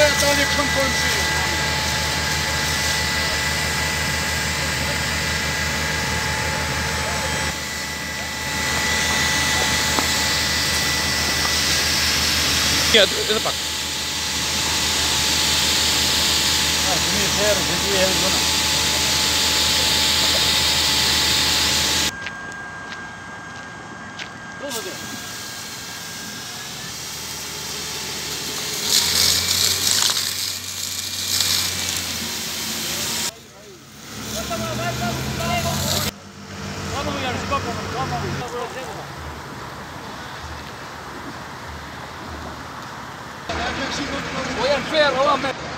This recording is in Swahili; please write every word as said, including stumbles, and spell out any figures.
يعطوني بخمسين. Ya, itu Pak. Ah, ini fair, jadi yang mana? Tuh betul. Kamu yang sebab kamu, kamu. Voy al ferro, vamos.